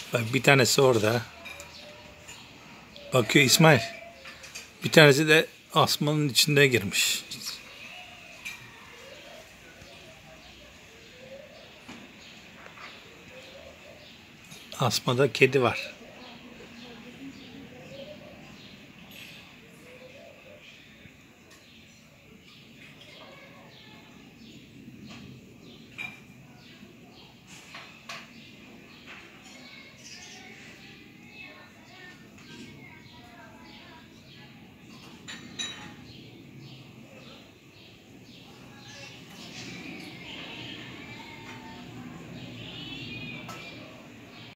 Bak bir tanesi orada. Bakıyor İsmail. Bir tanesi de asmanın içinde girmiş. Asmada kedi var.